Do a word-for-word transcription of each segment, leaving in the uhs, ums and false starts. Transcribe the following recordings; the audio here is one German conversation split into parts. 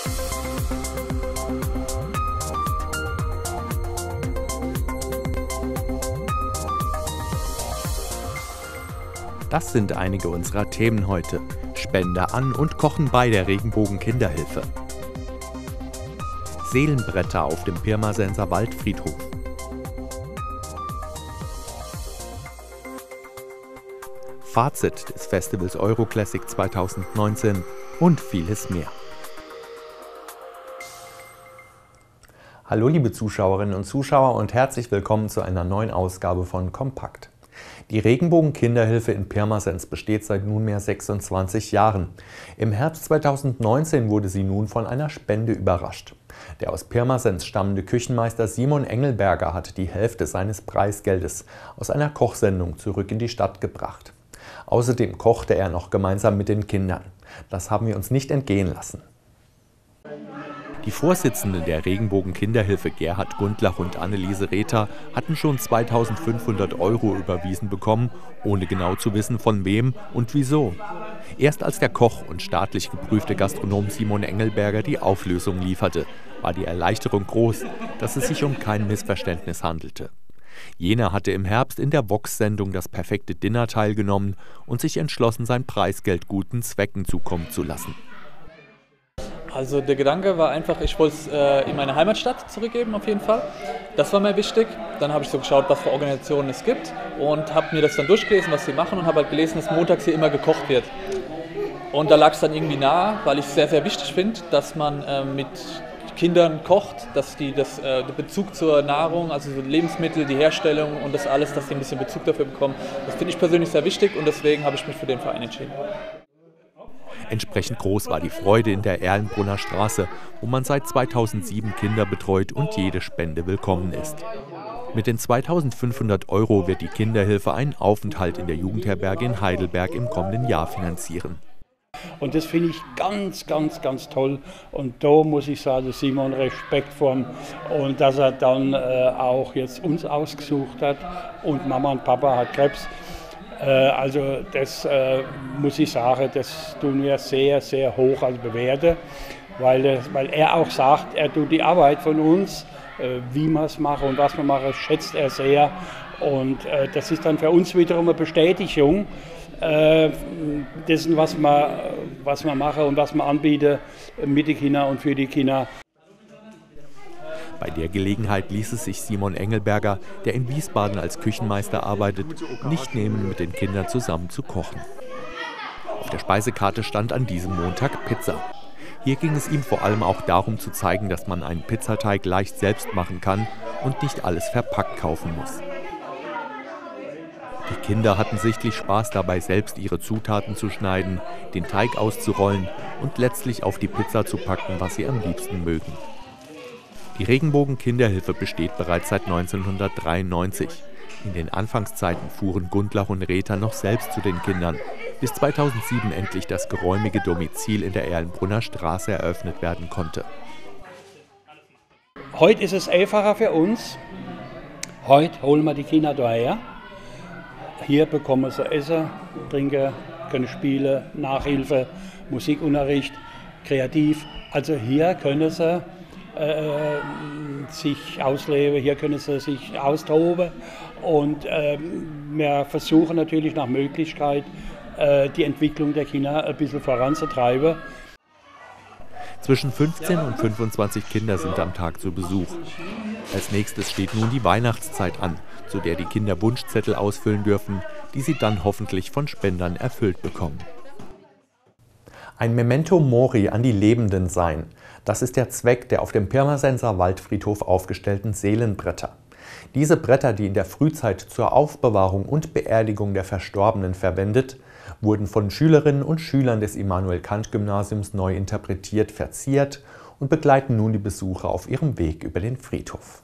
Das sind einige unserer Themen heute. Spende an und kochen bei der Regenbogen Kinderhilfe. Seelenbretter auf dem Pirmasenser Waldfriedhof. Fazit des Festivals Euroclassic zweitausendneunzehn und vieles mehr. Hallo liebe Zuschauerinnen und Zuschauer und herzlich willkommen zu einer neuen Ausgabe von Kompakt. Die Regenbogen Kinderhilfe in Pirmasens besteht seit nunmehr sechsundzwanzig Jahren. Im Herbst zweitausendneunzehn wurde sie nun von einer Spende überrascht. Der aus Pirmasens stammende Küchenmeister Simon Engelberger hat die Hälfte seines Preisgeldes aus einer Kochsendung zurück in die Stadt gebracht. Außerdem kochte er noch gemeinsam mit den Kindern. Das haben wir uns nicht entgehen lassen. Die Vorsitzenden der Regenbogen Kinderhilfe Gerhard Gundlach und Anneliese Rether hatten schon zweitausendfünfhundert Euro überwiesen bekommen, ohne genau zu wissen von wem und wieso. Erst als der Koch und staatlich geprüfte Gastronom Simon Engelberger die Auflösung lieferte, war die Erleichterung groß, dass es sich um kein Missverständnis handelte. Jener hatte im Herbst in der Vox-Sendung Das perfekte Dinner teilgenommen und sich entschlossen, sein Preisgeld guten Zwecken zukommen zu lassen. Also der Gedanke war einfach, ich wollte es äh, in meine Heimatstadt zurückgeben auf jeden Fall. Das war mir wichtig. Dann habe ich so geschaut, was für Organisationen es gibt und habe mir das dann durchgelesen, was sie machen und habe halt gelesen, dass montags hier immer gekocht wird. Und da lag es dann irgendwie nahe, weil ich es sehr, sehr wichtig finde, dass man äh, mit Kindern kocht, dass die das, äh, den Bezug zur Nahrung, also so Lebensmittel, die Herstellung und das alles, dass die ein bisschen Bezug dafür bekommen. Das finde ich persönlich sehr wichtig und deswegen habe ich mich für den Verein entschieden. Entsprechend groß war die Freude in der Erlenbrunner Straße, wo man seit zweitausendsieben Kinder betreut und jede Spende willkommen ist. Mit den zweitausendfünfhundert Euro wird die Kinderhilfe einen Aufenthalt in der Jugendherberge in Heidelberg im kommenden Jahr finanzieren. Und das finde ich ganz, ganz, ganz toll. Und da muss ich sagen, Simon, Respekt vor ihm. Und dass er dann äh, auch jetzt uns ausgesucht hat und Mama und Papa hat Krebs. Also das äh, muss ich sagen, das tun wir sehr, sehr hoch als bewerten, weil, weil er auch sagt, er tut die Arbeit von uns, äh, wie wir es machen und was wir machen, schätzt er sehr. Und äh, das ist dann für uns wiederum eine Bestätigung äh, dessen, was wir, was wir machen und was wir anbieten mit den Kindern und für die Kinder. Bei der Gelegenheit ließ es sich Simon Engelberger, der in Wiesbaden als Küchenmeister arbeitet, nicht nehmen, mit den Kindern zusammen zu kochen. Auf der Speisekarte stand an diesem Montag Pizza. Hier ging es ihm vor allem auch darum zu zeigen, dass man einen Pizzateig leicht selbst machen kann und nicht alles verpackt kaufen muss. Die Kinder hatten sichtlich Spaß dabei, selbst ihre Zutaten zu schneiden, den Teig auszurollen und letztlich auf die Pizza zu packen, was sie am liebsten mögen. Die Regenbogen Kinderhilfe besteht bereits seit neunzehnhundertdreiundneunzig. In den Anfangszeiten fuhren Gundlach und Rether noch selbst zu den Kindern, bis zweitausendsieben endlich das geräumige Domizil in der Erlenbrunner Straße eröffnet werden konnte. Heute ist es einfacher für uns. Heute holen wir die Kinder daher. Hier bekommen sie Essen, Trinken, können spielen, Nachhilfe, Musikunterricht, kreativ. Also hier können sie Äh, sich ausleben, hier können sie sich austoben und äh, wir versuchen natürlich nach Möglichkeit äh, die Entwicklung der Kinder ein bisschen voranzutreiben. Zwischen fünfzehn und fünfundzwanzig Kinder sind am Tag zu Besuch. Als nächstes steht nun die Weihnachtszeit an, zu der die Kinder Wunschzettel ausfüllen dürfen, die sie dann hoffentlich von Spendern erfüllt bekommen. Ein Memento Mori an die Lebenden sein. Das ist der Zweck der auf dem Pirmasenser Waldfriedhof aufgestellten Seelenbretter. Diese Bretter, die in der Frühzeit zur Aufbewahrung und Beerdigung der Verstorbenen verwendet, wurden von Schülerinnen und Schülern des Immanuel-Kant-Gymnasiums neu interpretiert, verziert und begleiten nun die Besucher auf ihrem Weg über den Friedhof.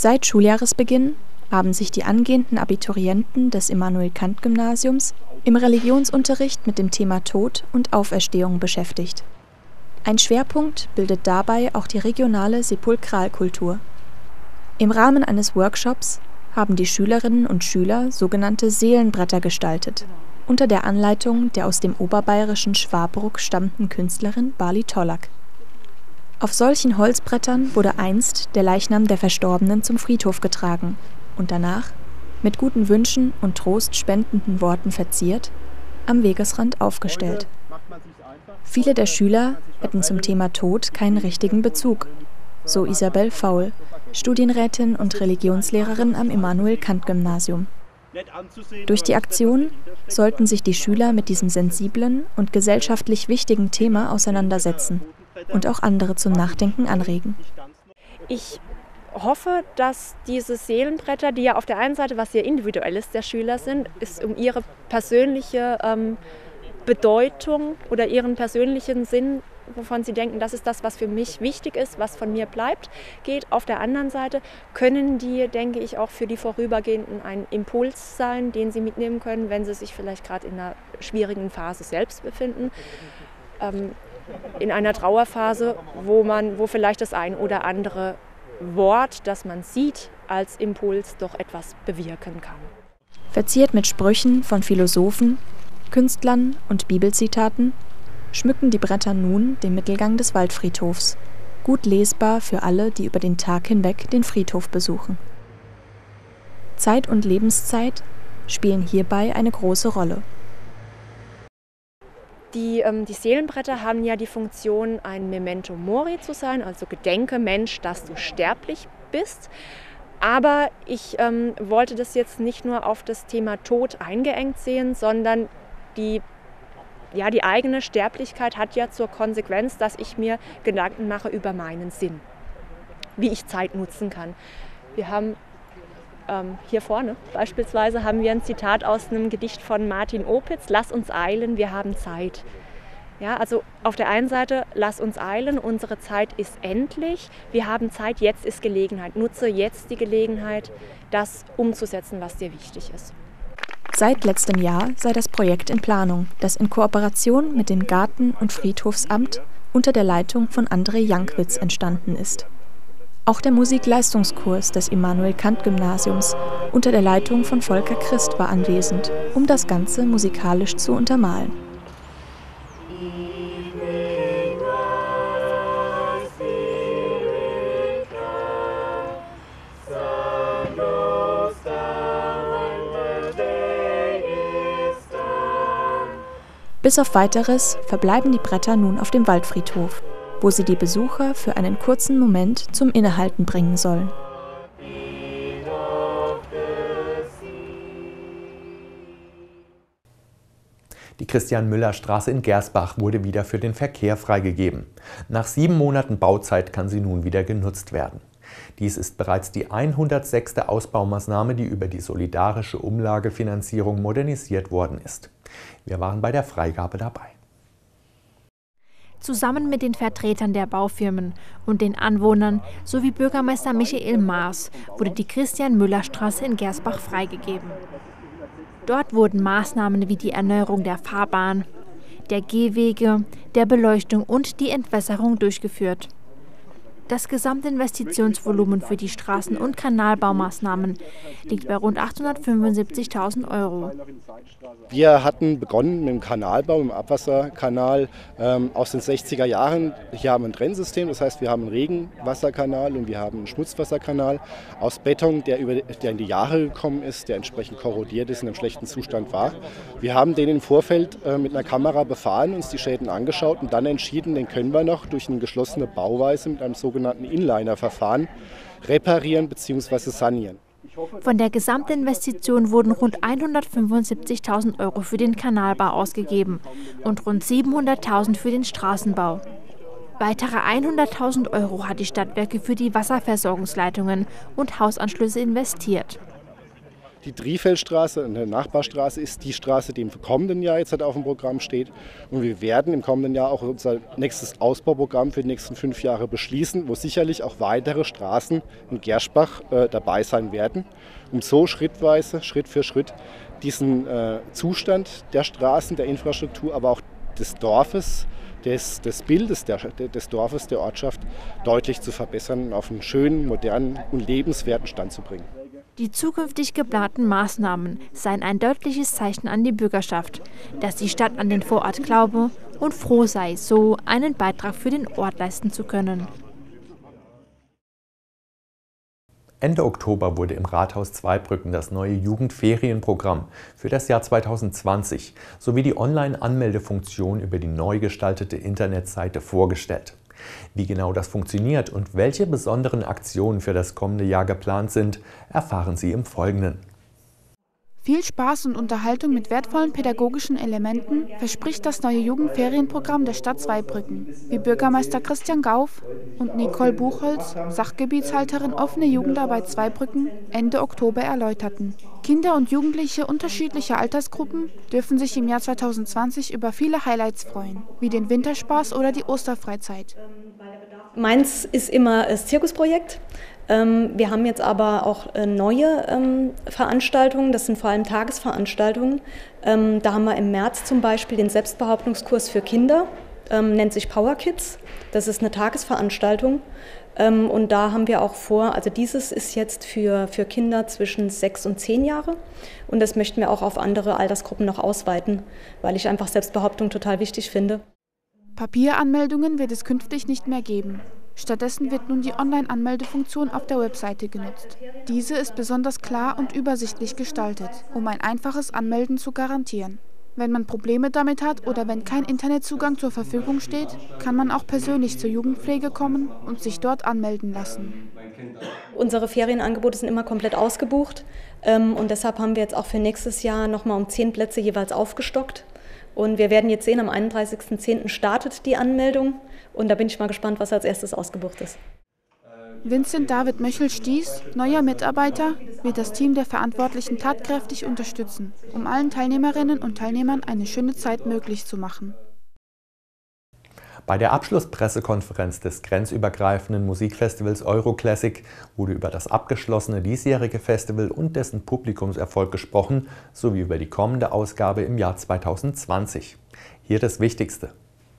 Seit Schuljahresbeginn haben sich die angehenden Abiturienten des Immanuel-Kant-Gymnasiums im Religionsunterricht mit dem Thema Tod und Auferstehung beschäftigt. Ein Schwerpunkt bildet dabei auch die regionale Sepulkralkultur. Im Rahmen eines Workshops haben die Schülerinnen und Schüler sogenannte Seelenbretter gestaltet, unter der Anleitung der aus dem oberbayerischen Schwabruck stammenden Künstlerin Bali Tollak. Auf solchen Holzbrettern wurde einst der Leichnam der Verstorbenen zum Friedhof getragen und danach, mit guten Wünschen und trostspendenden Worten verziert, am Wegesrand aufgestellt. Viele der Schüler hätten zum Thema Tod keinen richtigen Bezug, so Isabel Faul, Studienrätin und Religionslehrerin am Immanuel-Kant-Gymnasium. Durch die Aktion sollten sich die Schüler mit diesem sensiblen und gesellschaftlich wichtigen Thema auseinandersetzen und auch andere zum Nachdenken anregen. Ich hoffe, dass diese Seelenbretter, die ja auf der einen Seite was sehr Individuelles der Schüler sind, ist um ihre persönliche ähm, Bedeutung oder ihren persönlichen Sinn, wovon sie denken, das ist das, was für mich wichtig ist, was von mir bleibt, geht. Auf der anderen Seite können die, denke ich, auch für die Vorübergehenden ein Impuls sein, den sie mitnehmen können, wenn sie sich vielleicht gerade in einer schwierigen Phase selbst befinden. Ähm, in einer Trauerphase, wo man, wo vielleicht das ein oder andere Wort, das man sieht, als Impuls doch etwas bewirken kann. Verziert mit Sprüchen von Philosophen, Künstlern und Bibelzitaten schmücken die Bretter nun den Mittelgang des Waldfriedhofs, gut lesbar für alle, die über den Tag hinweg den Friedhof besuchen. Zeit und Lebenszeit spielen hierbei eine große Rolle. Die, ähm, die Seelenbretter haben ja die Funktion, ein Memento Mori zu sein, also gedenke Mensch, dass du sterblich bist. Aber ich ähm, wollte das jetzt nicht nur auf das Thema Tod eingeengt sehen, sondern die, ja, die eigene Sterblichkeit hat ja zur Konsequenz, dass ich mir Gedanken mache über meinen Sinn, wie ich Zeit nutzen kann. Wir haben ähm, hier vorne beispielsweise haben wir ein Zitat aus einem Gedicht von Martin Opitz: Lass uns eilen, wir haben Zeit. Ja, also auf der einen Seite, lass uns eilen, unsere Zeit ist endlich, wir haben Zeit, jetzt ist Gelegenheit. Nutze jetzt die Gelegenheit, das umzusetzen, was dir wichtig ist. Seit letztem Jahr sei das Projekt in Planung, das in Kooperation mit dem Garten- und Friedhofsamt unter der Leitung von André Jankwitz entstanden ist. Auch der Musikleistungskurs des Immanuel-Kant-Gymnasiums unter der Leitung von Volker Christ war anwesend, um das Ganze musikalisch zu untermalen. Bis auf Weiteres verbleiben die Bretter nun auf dem Waldfriedhof, wo sie die Besucher für einen kurzen Moment zum Innehalten bringen sollen. Die Christian-Müller-Straße in Gersbach wurde wieder für den Verkehr freigegeben. Nach sieben Monaten Bauzeit kann sie nun wieder genutzt werden. Dies ist bereits die hundertsechste Ausbaumaßnahme, die über die solidarische Umlagefinanzierung modernisiert worden ist. Wir waren bei der Freigabe dabei. Zusammen mit den Vertretern der Baufirmen und den Anwohnern sowie Bürgermeister Michael Maas wurde die Christian-Müller-Straße in Gersbach freigegeben. Dort wurden Maßnahmen wie die Erneuerung der Fahrbahn, der Gehwege, der Beleuchtung und die Entwässerung durchgeführt. Das Gesamtinvestitionsvolumen für die Straßen- und Kanalbaumaßnahmen liegt bei rund achthundertfünfundsiebzigtausend Euro. Wir hatten begonnen mit dem Kanalbau, im Abwasserkanal ähm, aus den sechziger Jahren. Hier haben wir ein Trennsystem, das heißt, wir haben einen Regenwasserkanal und wir haben einen Schmutzwasserkanal aus Beton, der, über, der in die Jahre gekommen ist, der entsprechend korrodiert ist und im schlechten Zustand war. Wir haben den im Vorfeld äh, mit einer Kamera befahren, uns die Schäden angeschaut und dann entschieden, den können wir noch durch eine geschlossene Bauweise mit einem sogenannten Inliner-Verfahren reparieren bzw. sanieren. Von der Gesamtinvestition wurden rund hundertfünfundsiebzigtausend Euro für den Kanalbau ausgegeben und rund siebenhunderttausend für den Straßenbau. Weitere hunderttausend Euro hat die Stadtwerke für die Wasserversorgungsleitungen und Hausanschlüsse investiert. Die Triefeldstraße, eine Nachbarstraße, ist die Straße, die im kommenden Jahr jetzt halt auf dem Programm steht. Und wir werden im kommenden Jahr auch unser nächstes Ausbauprogramm für die nächsten fünf Jahre beschließen, wo sicherlich auch weitere Straßen in Gerschbach äh, dabei sein werden, um so schrittweise, Schritt für Schritt diesen äh, Zustand der Straßen, der Infrastruktur, aber auch des Dorfes, des, des Bildes der, des Dorfes, der Ortschaft deutlich zu verbessern und auf einen schönen, modernen und lebenswerten Stand zu bringen. Die zukünftig geplanten Maßnahmen seien ein deutliches Zeichen an die Bürgerschaft, dass die Stadt an den Vorort glaube und froh sei, so einen Beitrag für den Ort leisten zu können. Ende Oktober wurde im Rathaus Zweibrücken das neue Jugendferienprogramm für das Jahr zweitausendzwanzig sowie die Online-Anmeldefunktion über die neu gestaltete Internetseite vorgestellt. Wie genau das funktioniert und welche besonderen Aktionen für das kommende Jahr geplant sind, erfahren Sie im Folgenden. Viel Spaß und Unterhaltung mit wertvollen pädagogischen Elementen verspricht das neue Jugendferienprogramm der Stadt Zweibrücken, wie Bürgermeister Christian Gauff und Nicole Buchholz, Sachgebietshalterin Offene Jugendarbeit Zweibrücken, Ende Oktober erläuterten. Kinder und Jugendliche unterschiedlicher Altersgruppen dürfen sich im Jahr zweitausendzwanzig über viele Highlights freuen, wie den Winterspaß oder die Osterfreizeit. Meins ist immer das Zirkusprojekt. Wir haben jetzt aber auch neue Veranstaltungen, das sind vor allem Tagesveranstaltungen. Da haben wir im März zum Beispiel den Selbstbehauptungskurs für Kinder, nennt sich Power Kids. Das ist eine Tagesveranstaltung. Und da haben wir auch vor, also dieses ist jetzt für, für Kinder zwischen sechs und zehn Jahre. Und das möchten wir auch auf andere Altersgruppen noch ausweiten, weil ich einfach Selbstbehauptung total wichtig finde. Papieranmeldungen wird es künftig nicht mehr geben. Stattdessen wird nun die Online-Anmeldefunktion auf der Webseite genutzt. Diese ist besonders klar und übersichtlich gestaltet, um ein einfaches Anmelden zu garantieren. Wenn man Probleme damit hat oder wenn kein Internetzugang zur Verfügung steht, kann man auch persönlich zur Jugendpflege kommen und sich dort anmelden lassen. Unsere Ferienangebote sind immer komplett ausgebucht und deshalb haben wir jetzt auch für nächstes Jahr nochmal um zehn Plätze jeweils aufgestockt. Und wir werden jetzt sehen, am einunddreißigsten zehnten startet die Anmeldung und da bin ich mal gespannt, was als erstes ausgebucht ist. Vincent David Möchel-Stieß, neuer Mitarbeiter, wird das Team der Verantwortlichen tatkräftig unterstützen, um allen Teilnehmerinnen und Teilnehmern eine schöne Zeit möglich zu machen. Bei der Abschlusspressekonferenz des grenzübergreifenden Musikfestivals Euroclassic wurde über das abgeschlossene diesjährige Festival und dessen Publikumserfolg gesprochen, sowie über die kommende Ausgabe im Jahr zweitausendzwanzig. Hier das Wichtigste.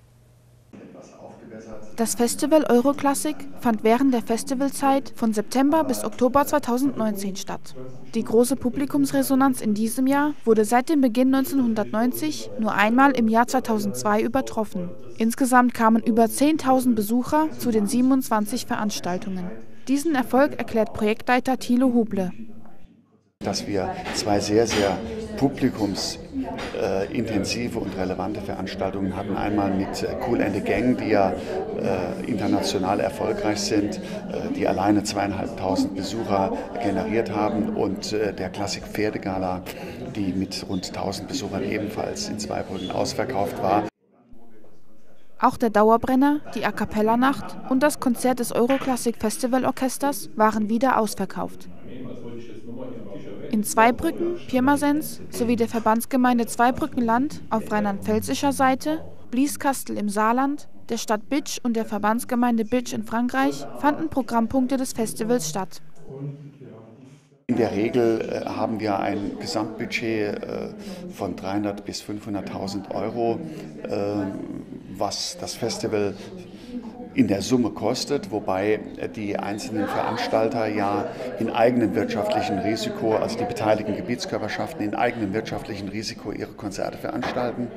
Das Festival Euroclassic fand während der Festivalzeit von September bis Oktober zweitausendneunzehn statt. Die große Publikumsresonanz in diesem Jahr wurde seit dem Beginn neunzehnhundertneunzig nur einmal im Jahr zweitausendzwei übertroffen. Insgesamt kamen über zehntausend Besucher zu den siebenundzwanzig Veranstaltungen. Diesen Erfolg erklärt Projektleiter Thilo Huble. Dass wir zwei sehr, sehr publikumsintensive und relevante Veranstaltungen hatten. Einmal mit Kool and the Gang, die ja äh, international erfolgreich sind, äh, die alleine zweieinhalbtausend Besucher generiert haben, und äh, der Klassik Pferdegala, die mit rund tausend Besuchern ebenfalls in Zweibrücken ausverkauft war. Auch der Dauerbrenner, die A-Cappella-Nacht und das Konzert des Euroclassic Festivalorchesters waren wieder ausverkauft. In Zweibrücken, Pirmasens sowie der Verbandsgemeinde Zweibrücken-Land auf rheinland-pfälzischer Seite, Blieskastel im Saarland, der Stadt Bitsch und der Verbandsgemeinde Bitsch in Frankreich fanden Programmpunkte des Festivals statt. In der Regel äh, haben wir ein Gesamtbudget äh, von dreihundert bis fünfhunderttausend Euro, äh, was das Festival in der Summe kostet, wobei die einzelnen Veranstalter ja in eigenem wirtschaftlichen Risiko, also die beteiligten Gebietskörperschaften in eigenem wirtschaftlichen Risiko ihre Konzerte veranstalten.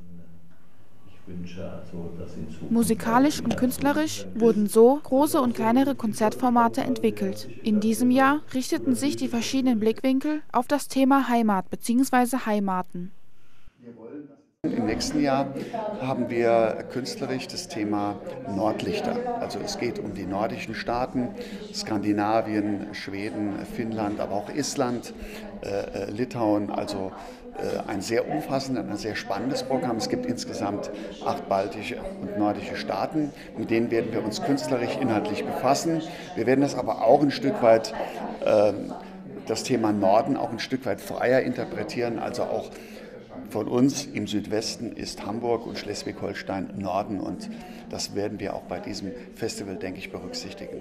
Musikalisch und künstlerisch wurden so große und kleinere Konzertformate entwickelt. In diesem Jahr richteten sich die verschiedenen Blickwinkel auf das Thema Heimat bzw. Heimaten. Im nächsten Jahr haben wir künstlerisch das Thema Nordlichter. Also es geht um die nordischen Staaten, Skandinavien, Schweden, Finnland, aber auch Island, äh, Litauen. Also äh, ein sehr umfassendes, ein sehr spannendes Programm. Es gibt insgesamt acht baltische und nordische Staaten. Mit denen werden wir uns künstlerisch inhaltlich befassen. Wir werden das aber auch ein Stück weit äh, das Thema Norden auch ein Stück weit freier interpretieren. Also auch von uns im Südwesten ist Hamburg und Schleswig-Holstein Norden und das werden wir auch bei diesem Festival, denke ich, berücksichtigen.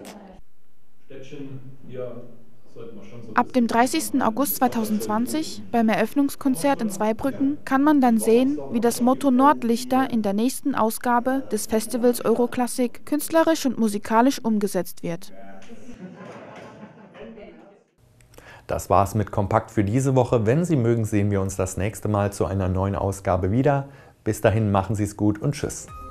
Ab dem dreißigsten August zweitausendzwanzig beim Eröffnungskonzert in Zweibrücken kann man dann sehen, wie das Motto Nordlichter in der nächsten Ausgabe des Festivals Euroklassik künstlerisch und musikalisch umgesetzt wird. Das war's mit Kompakt für diese Woche. Wenn Sie mögen, sehen wir uns das nächste Mal zu einer neuen Ausgabe wieder. Bis dahin machen Sie es gut und tschüss.